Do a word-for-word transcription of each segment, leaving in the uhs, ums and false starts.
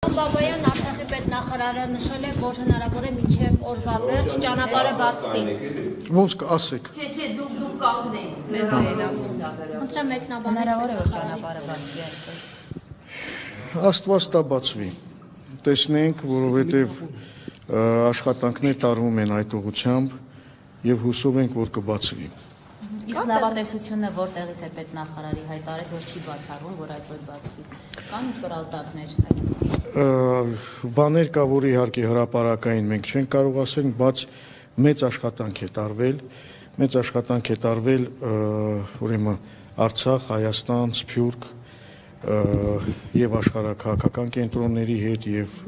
Պարոն Բաբայան, Արցախի պետնախարարը նշել է, որ հնարավոր է մինչև օրվա վերջ ճանապարհը բացվի։ Ոնց կասեք։ Չէ, չէ, դուք դուք կանգնեք։ Մեզ են ասում դա վերա։ Խնդրեմ մեկնաբանել։ Հնարավոր է որ ճանապարհը բացվի այսօր։ Աստված տա բացվի։ Տեսնենք, որովհետև աշխատանքներ տարվում են այդ ուղղությամբ եւ հուսով ենք, որ կբացվի։ Իսկ նավատեսությունը որտեղից է պետնախարարի հայտարարեց, որ չի բացառվում, որ այսօր բացվի։ Կան ինչ-որ ազդակներ այդպիսի։ Բաներ կա, որ իհարկե հրապարակային մենք չենք կարող ասել, բայց մեծ աշխատանք է տարվել, մեծ աշխատանք է տարվել, ուրեմն Արցախ, Հայաստան, Սփյուռք եւ աշխարհաքաղաքական կենտրոնների հետ եւ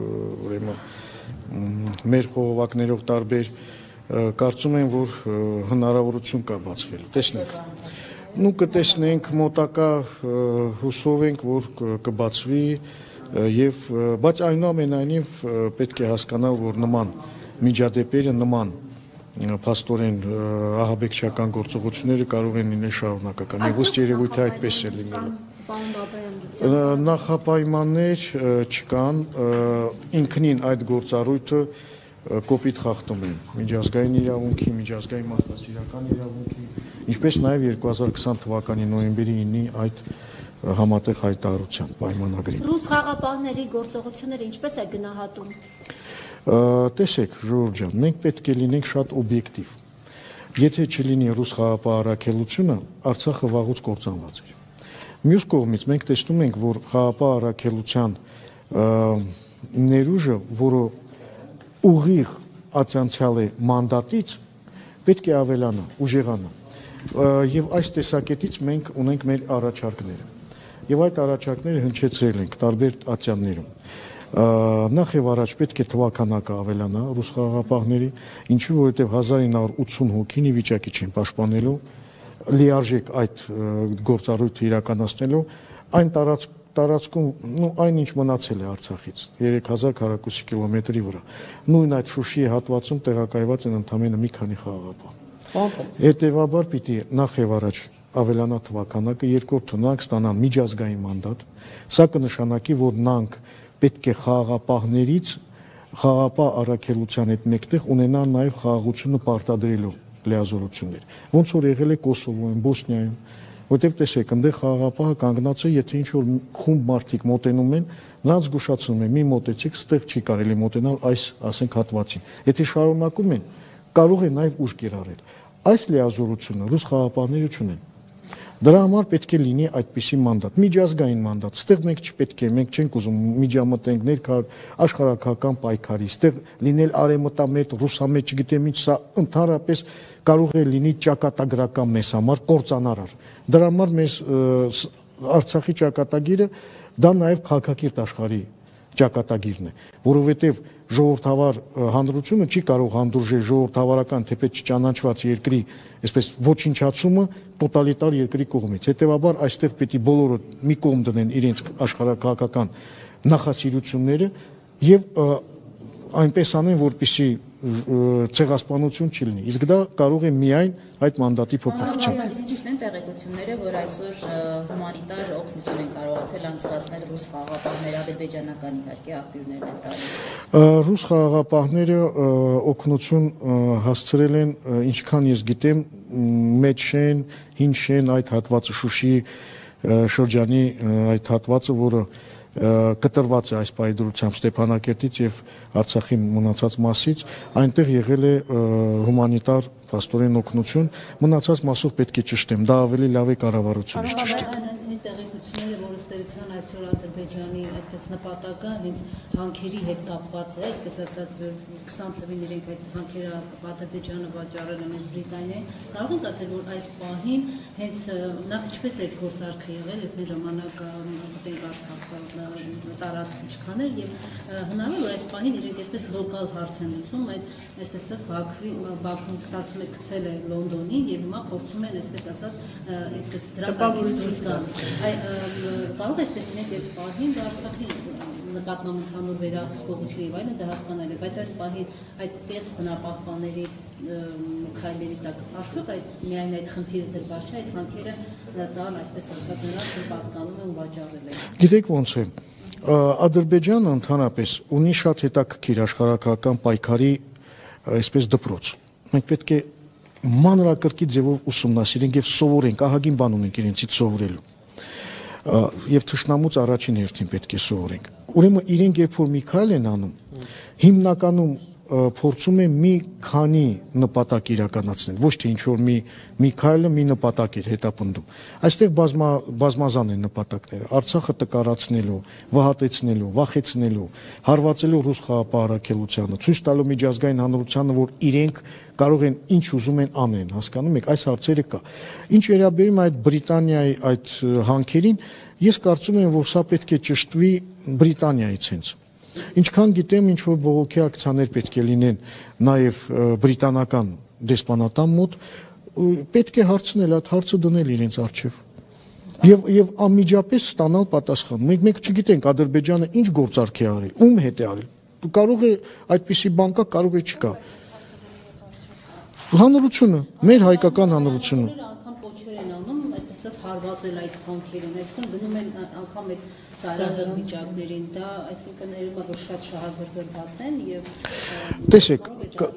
ուրեմն մեր խողովակներով տարբեր կարծում եմ, որ հնարավորություն կա բացվելու, տեսնենք, նու կտեսնենք մոտակա հուսով ենք, որ կբացվի եւ բայց այնուամենայնիվ պետք է հասկանալ, որ նման միջադեպերը նման փաստորեն ահաբեկչական գործողությունները կարող են լինել շարունակական եւ ըստ երևույթի այդպես է լինելու։ Նախապայմաններ չկան, ինքնին այդ գործառույթը կոպիտ խախտում են միջազգային իրավունքի, միջազգային մարդասիրական իրավունքի, ինչպես նաև երկու հազար քսան թվականի նոյեմբերի ինի այդ համատեղ հայտարարության պայմանագրին։ Ռուս խաղապահների գործողությունները ինչպես է գնահատում։ Տեսեք, Ժողովուրդ ջան, մենք պետք է լինենք շատ օբյեկտիվ։ Եթե չլինի ռուս խաղապահ առաքելությունը, Արցախը վաղուց կործանված էր։ Մյուս կողմից մենք տեսնում ենք, որ խաղապահ առաքելության ներուժը, որը ուղիղ ացանցյալ է մանդատից, պետք է ավելանա, ուժեղանա։ Եվ այս տեսակետից մենք ունենք մեր առաջարկները։ Եվ այդ առաջարկները հնչեցրել ենք տարբեր ատյաններում։ Նախ եւ առաջ պետք է թվականակը ավելանա ռուս խաղաղապահների, ինչու որովհետեւ հազար ինը հարյուր ութսուն հոգին ի վիճակի չեն պաշտպանելու լիարժեք այդ գործառույթը իրականացնելու այն տարածք տարածքում նո այն ինչ մնացել է Արցախից երեք հազար քառակուսի կիլոմետրի վրա նույն այդ Շուշիի հատվածում տեղակայված են ընդամենը մի քանի խաղաղապահ հետևաբար պիտի նախ եւ առաջ ավելանա թվականակը երկրորդը նրանք ստանան միջազգային մանդատ սա կնշանակի որ նրանք պետք է խաղաղապահներից խաղաղապահ առաքելության հետ մեկտեղ ունենան նաեւ խաղաղությունը պարտադրելու լիազորություններ ոնց որ եղել է Կոսովոյում Բոսնիայում Որտեւ տեսեք, այնտեղ խաղաղապահը կանգնած է, եթե ինչ-որ խումբ մարդիկ մոտենում են, նրանց զգուշացնում են, մի մոտեցեք, ստեղ չի կարելի մոտենալ այս, ասենք, հատվածին։ Եթե շարունակում են, կարող է նաև ուժ կիրառել։ Այս լիազորությունը ռուս խաղաղապահները չունեն։ Դրա համար պետք է լինի այդպիսի մանդատ, միջազգային մանդատ։ Ստեղ մենք չպետք է, մենք չենք ուզում միջամտենք ներքաղաք աշխարհակական պայքարի, ստեղ լինել արևմտամետ, ռուսամետ, չգիտեմ ինչ, սա ընդհանրապես կարող է լինի ճակատագրական մեզ համար կործանարար։ Դրա համար մեզ Արցախի ճակատագիրը դա նաև քաղաքակիրթ աշխարհի ճակատագիրն է, որովհետև ժողովրդավար հանրությունը չի կարող հանդուրժել ժողովրդավարական թեպետ չճանաչված երկրի, այսպես ոչնչացումը տոտալիտար երկրի կողմից։ Հետևաբար այստեղ պետք է բոլորը մի կողմ դնեն իրենց աշխարհակաղակական նախասիրությունները եւ այնպես անեն, որպեսզի ցեղասպանություն չլինի։ Իսկ դա կարող է միայն այդ մանդատի փոփոխությամբ։ Իսկ ճիշտ են տեղեկությունները, որ այսօր հումանիտար օգնություն են կարողացել անցկացնել ռուս խաղաղապահները, ադրբեջանական իհարկե աղբյուրներն են տալիս։ Ռուս խաղաղապահները օգնություն հասցրել են, ինչքան ես գիտեմ, Մեծ Շեն, Հին Շեն, այդ հատվածը Շուշիի շրջանի այդ հատվածը, որը կտրված է այս պայդրությամբ Ստեփանակերտից եւ Արցախի մնացած մասից, այնտեղ եղել է հումանիտար փաստորեն օգնություն, մնացած մասով պետք է ճշտեմ, դա ավելի լավ է կառավարությունից ճշտել։ Տեղեկությունները, որ ըստ էության այսօր Ադրբեջանի այսպես նպատակը հենց հանքերի հետ կապված է, այսպես ասած, որ քսան թվին իրենք այդ հանքերը Ադրբեջանը վաճառել է մեծ Բրիտանիային, կարող ենք ասել, որ այս պահին հենց նախ ինչպես է այդ գործարքը եղել, այդ ժամանակ գտենք Արցախը տարածքը չքաներ եւ հնարավոր որ այս պահին իրենք այսպես լոկալ հարց են լուծում, այդ այսպես ասած Բաքվի Բաքուն ստացվում է գցել է Լոնդոնին եւ հիմա փորձում են այսպես ասած այդ դրակից դուրս գալ։ Կարող այսպես ինենք այս պահին Արցախի նկատմամբ ընդհանուր վերահսկողություն եւ այլն դա հասկանալի է, բայց այս պահին այդ տեղս բնապահպանների քայլերի տակ արդյոք այդ միայն այդ խնդիրը դրված չէ, այդ հանքերը տան այսպես ասած նրանց պատկանում են վաճառել են։ Գիտեք ոնց է, Ադրբեջանը ընդհանրապես ունի շատ հետաքրքիր աշխարհակական պայքարի այսպես դպրոց։ Մենք պետք է մանրակրկիտ ձևով ուսումնասիրենք եւ սովորենք, ահագին բան ունենք իրենցից սովորելու։ Եվ թշնամուց առաջին հերթին պետք է սովորենք։ Ուրեմն իրենք երբ որ մի քայլ են անում, հիմնականում փորձում է մի քանի նպատակ իրականացնել, ոչ թե ինչ որ մի մի քայլը մի նպատակ է հետապնդում։ Այստեղ բազմա բազմազան են նպատակները՝ Արցախը տկարացնելու, վհատեցնելու, վախեցնելու, հարվածելու ռուս խաղապահարակելությանը, ցույց տալու միջազգային հանրությանը, որ իրենք կարող են ինչ ուզում են անեն, հասկանում եք, այս հարցերը կա։ Ինչ վերաբերում այդ Բրիտանիայի այդ հանքերին, ես կարծում եմ, որ սա պետք է ճշտվի Բրիտանիայից հենց։ Ինչքան գիտեմ, ինչ որ բողոքի ակցիաներ պետք է լինեն նաև բրիտանական դեսպանատան մոտ, պետք է հարցնել, այդ հարցը դնել իրենց առջև։ Եվ եւ անմիջապես ստանալ պատասխան։ Մենք մենք չգիտենք Ադրբեջանը ինչ գործարք է արել, ում հետ է արել։ Կարող է այդպիսի բան կա, կարող է չկա։ Հանրությունը, մեր հայկական հանրությունը։ Անգամ կոչեր են անում, այսպես ասած հարվածել այդ հանքերին, այսինքն գնում են անգամ այդ ծայրահեղ վիճակներին, դա այսինքն երևի որ շատ շահագրգռված են եւ տեսեք,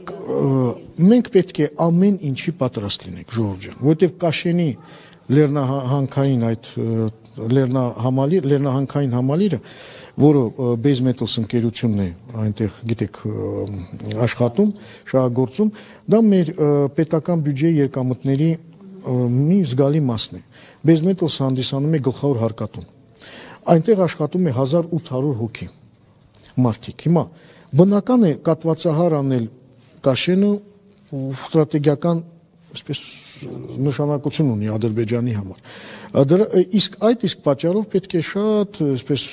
մենք պետք է ամեն ինչի պատրաստ լինենք, Ժորժ ջան, որովհետեւ Կաշենի լեռնահանքային այդ լեռնահամալիր, լեռնահանքային համալիրը, որը Base Metals ընկերությունն է այնտեղ, գիտեք, աշխատում, շահագործում, դա մեր պետական բյուջեի եկամուտների մի զգալի մասն է։ Base Metals հանդիսանում է գլխավոր հարկատուն։ Այնտեղ աշխատում է հազար ութ հարյուր հոգի մարդիկ։ Հիմա բնական է կատվածահար անել Կաշենը ստրատեգիական այսպես նշանակություն ունի Ադրբեջանի համար։ Իսկ այդ իսկ պատճառով պետք է շատ այսպես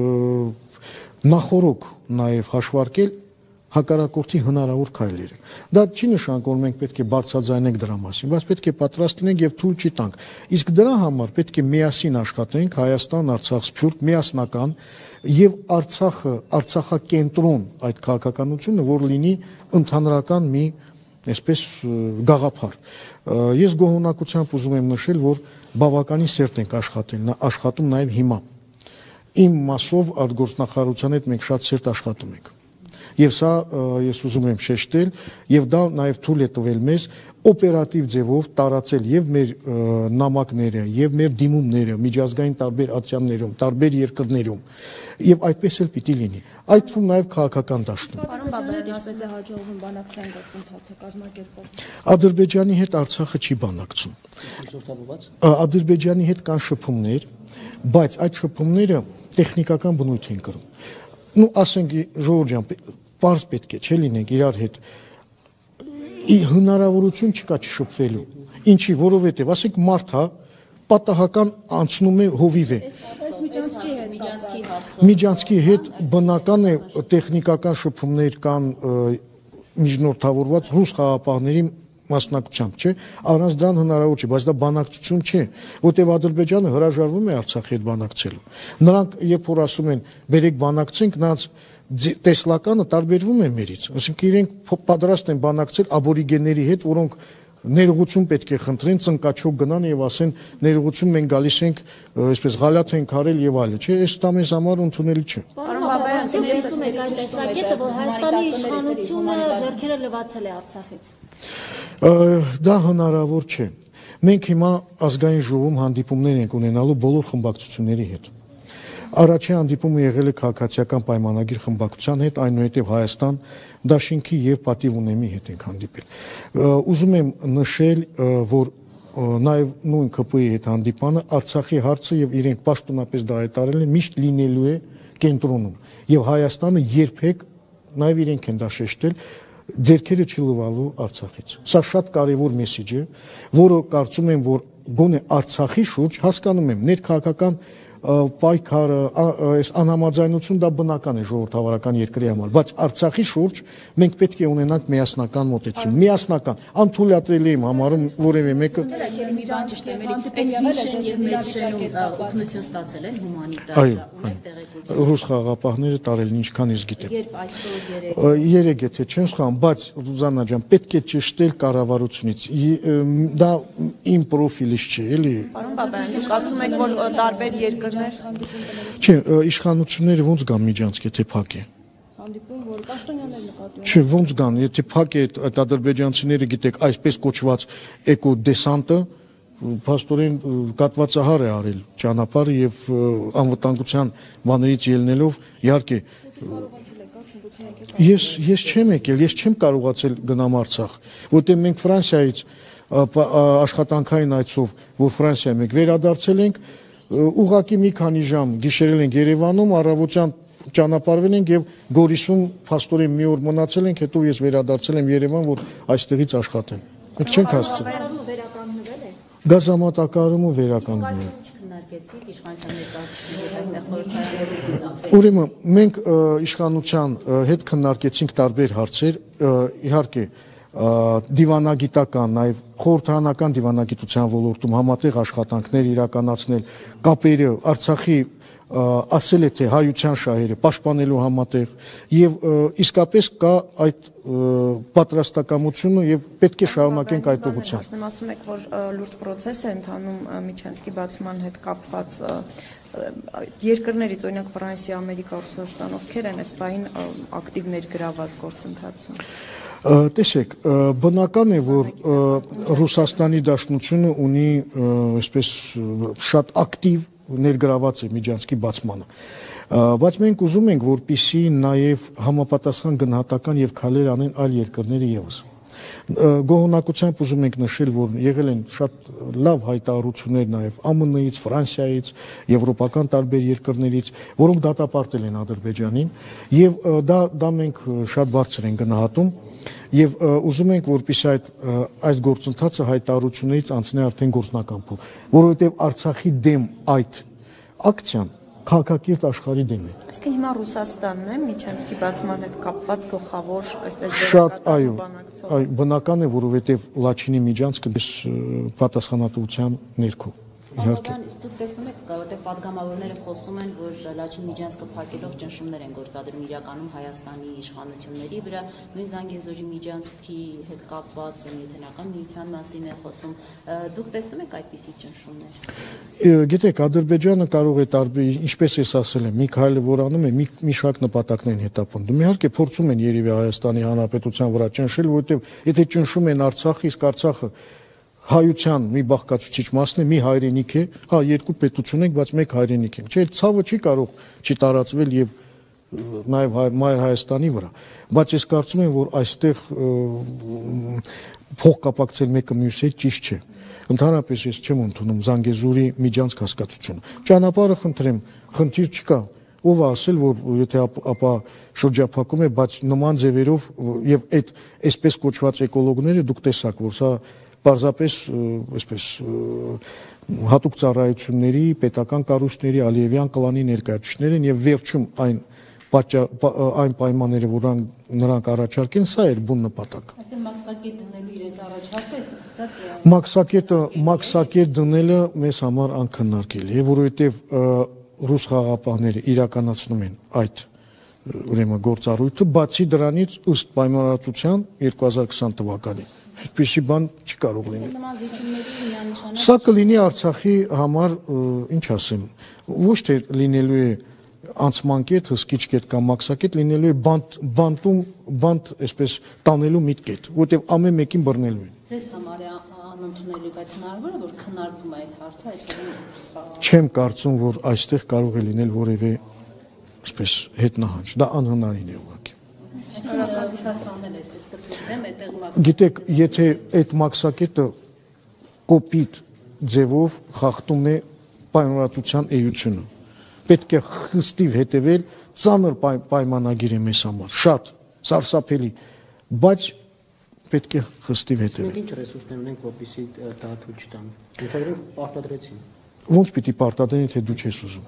նախորոք նաև հաշվարկել հակառակորդի հնարավոր քայլերը։ Դա չի նշանակում, որ մենք պետք է բարձրաձայնենք դրա մասին, բայց պետք է պատրաստ լինենք եւ թույլ չի տանք։ Իսկ դրա համար պետք է միասին աշխատենք Հայաստան, Արցախ, Սփյուռք, միասնական եւ Արցախը, Արցախակենտրոն այդ քաղաքականությունը, որ լինի ընդհանրական մի այսպես գաղափար։ Ես գոհունակությամբ ուզում եմ նշել, որ բավականին սերտ ենք աշխատել, աշխատում նաեւ հիմա։ Իմ մասով արտգործնախարարության հետ մենք շատ սերտ աշխատում ենք։ Եվ սա ես ուզում եմ շեշտել, եւ դա նաեւ թույլ է տվել մեզ օպերատիվ ձևով տարածել եւ մեր նամակները, եւ մեր դիմումները միջազգային տարբեր ատյաններում, տարբեր երկրներում, եւ այդպես էլ պիտի լինի։ Այդ թվում նաեւ քաղաքական դաշտում։ Պարոն Բաբայան, ինչպես է հաջողվում բանակցային գործընթացը կազմակերպել։ Ադրբեջանի հետ Արցախը չի բանակցում։ Ադրբեջանի հետ կան շփումներ, բայց այդ շփումները տեխնիկական բնույթ են կրում։ Ну, ասենք Ժողովուրդ ջան, պարզ պետք է չէ լինենք իրար հետ։ Հնարավորություն չկա չշփվելու։ Ինչի, որովհետև ասենք մարդ հա պատահական անցնում է հովիվ է։ Միջանցքի հետ բնական է տեխնիկական շփումներ կան միջնորդավորված ռուս խաղապահների մասնակցությամբ, չէ, առանց դրան հնարավոր չէ, բայց դա բանակցություն չէ, որտեղ Ադրբեջանը հրաժարվում է Արցախի հետ բանակցելու։ Նրանք երբ որ ասում են բերեք բանակցենք, նրանց տեսլականը տարբերվում է մերից, ասենք իրենք պատրաստ են բանակցել աբորիգենների հետ, որոնք ներողություն պետք է խնդրեն, ծնկաչոք գնան եւ ասեն ներողություն մենք գալիս ենք, այսպես գալաթ ենք արել եւ այլը, չէ, այս դա մեզ համար ընդունելի չէ։ Պարոն Բաբայան, դուք ասում եք այն տեսակետը, որ Հայաստանի իշխանությունը ձեռքերը լվացել է Արցախից։ Դա հնարավոր չէ։ Մենք հիմա ազգային ժողովում հանդիպումներ ենք ունենալու բոլոր խմբակցությունների հետ։ Առաջին հանդիպումը եղել է քաղաքացիական պայմանագիր խմբակցության հետ, այնուհետև Հայաստան դաշինքի եւ պատիվ ունեմի հետ ենք հանդիպել։ Ուզում եմ նշել, որ նաեւ նույն K P I-ի հետ հանդիպանը Արցախի հարցը եւ իրենք պաշտոնապես դա հայտարարել են միշտ լինելու է կենտրոնում եւ Հայաստանը երբեք նաեւ իրենք են դա շեշտել ձերքերը չլվալու Արցախից։ Սա շատ կարևոր մեսեջ է, որը կարծում եմ, որ գոնե Արցախի շուրջ հասկանում եմ ներքաղաքական պայքարը, այս անհամաձայնություն դա բնական է ժողովրդավարական երկրի համար, բայց Արցախի շուրջ մենք պետք է ունենանք միասնական մոտեցում, միասնական, անթույլատրելի եմ համարում որևէ մեկը։ Մի բան ճշտել, Միշեն եւ Մեծշենում օգնություն ստացել են հումանիտար, ունեք տեղեկություն։ Ռուս խաղապահները տարել են, ինչքան ես գիտեմ։ Երբ այսօր երեք երեք եթե չեմ սխալվում, բայց Ռուզաննա ջան, պետք է ճշտել կառավարությունից։ Դա իմ պրոֆիլից չէ, էլի։ Պարոն Բաբայան, դուք ասում եք, որ տարբեր երկրներ Միջանց հանդիպում կներես։ Չէ, իշխանությունները ոնց գան միջանցք, եթե փակ է։ Հանդիպում, որ պաշտոնյաներ նկատի ունեն։ Չէ, ոնց գան, եթե փակ է այդ ադրբեջանցիները, գիտեք, այսպես կոչված էկո դեսանտը փաստորեն կատվածահար է արել ճանապարհը եւ անվտանգության բաներից ելնելով, իհարկե Ես ես չեմ եկել, ես չեմ կարողացել գնամ Արցախ, որտեղ մենք Ֆրանսիայից աշխատանքային այցով, որ Ֆրանսիայում ենք վերադարձել ենք, ուղղակի մի քանի ժամ գիշերել ենք Երևանում, առավոտյան ճանապարհվել ենք եւ Գորիսում փաստորեն մի օր մնացել ենք, հետո ես վերադարձել եմ Երևան, որ այստեղից աշխատեմ։ Մենք չենք հասցել։ Վերականգնվել է։ Գազամատակարարումը վերականգնվել է։ Քննարկեցիք իշխանության ներկայացուցիչների այստեղ խորհրդարանում։ Ուրեմն մենք իշխանության հետ քննարկեցինք տարբեր հարցեր, իհարկե դիվանագիտական, նաև խորհրդարանական դիվանագիտության ոլորտում համատեղ աշխատանքներ իրականացնել, կապերը Արցախի ասել է թե հայության շահերը պաշտպանելու համատեղ եւ իսկապես կա այդ պատրաստակամությունը եւ պետք է շարունակենք այդ ուղղությամբ։ Ասում եք, որ լուրջ process է ընթանում Միջանցքի բացման հետ կապված երկրներից, օրինակ Ֆրանսիա, Ամերիկա, Ռուսաստան, ովքեր են այս բային ակտիվ ներգրաված գործընթացում։ Տեսեք, բնական է, որ Ռուսաստանի Դաշնությունը ունի այսպես շատ ակտիվ ներգրաված է Միջանցքի բացմանը, բայց մենք ուզում ենք, որպեսզի նաև համապատասխան գնահատական եւ քայլեր անեն այլ երկրները եւս։ Գոհունակությամբ ուզում ենք նշել, որ եղել են շատ լավ հայտարարություններ նաև Α M N-ից, Ֆրանսիայից, եվրոպական տարբեր երկրներից, որոնք դատապարտել են Ադրբեջանին, եւ դա դա մենք շատ բարձր ենք գնահատում եւ ուզում ենք, որպեսզի այդ այս գործընթացը հայտարարություններից անցնի արդեն գործնական փուլ, որովհետեւ Արցախի դեմ այդ ակցիան քաղաքակիրթ աշխարհի դեմ է։ Այսինքն հիմա Ռուսաստանն է Միջանցքի բացման հետ կապված գլխավոր, այսպես շատ, այո, այո, բնական է, որովհետև Լաչինի Միջանցքը պատասխանատվության ներքո։ Իհարկե։ Իսկ դուք տեսնում եք, որտեղ падգամավորները խոսում են, որ Լաչին Միջանցքը փակելով ճնշումներ են գործադրում իրականում Հայաստանի իշխանությունների վրա, նույն Զանգեզուրի Միջանցքի հետ կապված նյութենական միության մասին է խոսում։ Դուք տեսնում եք այդպիսի ճնշումներ։ Գիտեք, Ադրբեջանը կարող է տարբեր, ինչպես ես ասել եմ, մի քայլը որ անում է, մի մի շարք նպատակներ հետապնդում։ Իհարկե փորձում են երևի Հայաստանի Հանրապետության վրա ճնշել, որովհետև եթե ճնշում են Արցախը, իսկ Արցախը հայության մի բաղկացուցիչ մասն է, մի հայրենիք է, հա, երկու պետություն ենք, բայց մեկ հայրենիք ենք։ Չէ, ցավը չի կարող չի տարածվել եւ նաեւ Մայր Հայաստանի վրա, բայց ես կարծում եմ, որ այստեղ փող կապակցել մեկը մյուսի հետ ճիշտ չէ։ Ընդհանրապես ես չեմ ընդունում Զանգեզուրի Միջանցք հասկացությունը։ Ճանապարհը խնդրեմ, խնդիր չկա։ Ով է ասել, որ եթե ապա շրջափակում է, բայց նման ձևերով եւ այդ այսպես կոչված էկոլոգները դուք տեսաք, որ սա պարզապես այսպես հատուկ ծառայությունների, պետական կառույցների, Ալիևյան կլանի ներկայացուցիչներ են եւ վերջում այն այն պայմանները, որ նրանք առաջարկեն, սա էր բուն նպատակ։ Այսինքն մաքսակետ դնելու իրենց առաջարկը, այսպես ասած, մաքսակետը մաքսակետ դնելը մեզ համար անքննարկելի է, որովհետեւ ռուս խաղաղապահները իրականացնում են այդ ուրեմն գործառույթը, բացի դրանից ըստ պայմանավորվածության երկու հազար քսան թվականի այդպիսի բան չի կարող լինել։ Նման զիջումների միանշանակ Սա կլինի Արցախի համար, ինչ ասեմ, ոչ թե լինելու է անցման կետ, հսկիչ կետ կամ մաքսակետ, լինելու է բանտ, բանտում, բանտ, այսպես տանելու միտքետ, որտեղ ամեն մեկին բռնելու են։ ձեզ համար է անընդունելի, բայց հնարավոր է, որ քննարկվում է այդ հարցը, այդ Չեմ կարծում, որ այստեղ կարող է լինել որևէ, այսպես, հետնահանջ, դա անհնարին է ուղղակի։ Ռուսաստանն էլ այսպես կտրում այդտեղ մաքսակետ։ Գիտեք, եթե այդ մաքսակետը կոպիտ ձևով խախտում է պայմանավորվածության էությունը, պետք է խստիվ հետևել, ծանր պայմանագիր է մեզ համար, շատ սարսափելի, բայց պետք է խստիվ հետևել։ Մենք ինչ ռեսուրսներ ունենք, որպեսզի դա թույլ չտան։ Ընդհանրապես պարտադրեցին։ Ոնց պիտի պարտադրեն, եթե դու չես ուզում։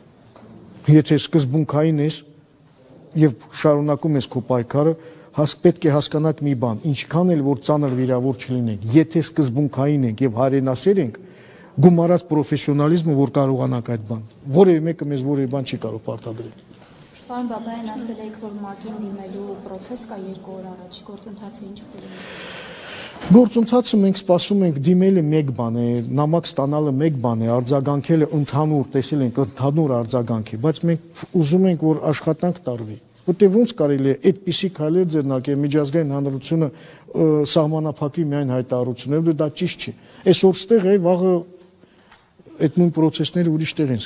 Եթե սկզբունքային ես եւ շարունակում ես քո պայքարը, հաս պետք է հասկանաք մի բան, ինչքան էլ որ ծանր վիրավոր չլինենք, եթե սկզբունքային ենք եւ հայրենասեր ենք, գումարած պրոֆեսիոնալիզմը, որ կարողանանք այդ բան, որևէ մեկը մեզ որևէ բան չի կարող պարտադրել։ Պարոն Բաբայան, ասել եք, որ ՄԱԿ-ին դիմելու process կա երկու օր առաջ, գործընթացը ինչ փուլում է։ Գործընթացը մենք սպասում ենք դիմելը մեկ բան է, նամակ ստանալը մեկ բան է, արձագանքելը ընդհանուր, տեսել ենք ընդհանուր արձագանք է, բայց մենք ուզում ենք, որ աշխատանք տարվի։ Որտեւ ոնց կարելի է այդպիսի քայլեր ձեռնարկել միջազգային հանրությունը սահմանափակի միայն հայտարարություններով, դա ճիշտ չի։ Այսօր ստեղ է, վաղը այդ նույն process-ները ուրիշ տեղ են